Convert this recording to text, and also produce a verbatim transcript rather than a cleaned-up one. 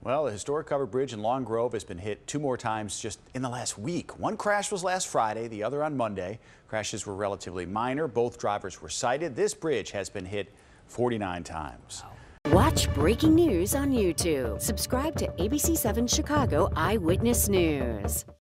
Well, the historic covered bridge in Long Grove has been hit two more times just in the last week. One crash was last Friday, the other on Monday. Crashes were relatively minor. Both drivers were cited. This bridge has been hit forty-nine times. Watch breaking news on YouTube. Subscribe to A B C seven Chicago Eyewitness News.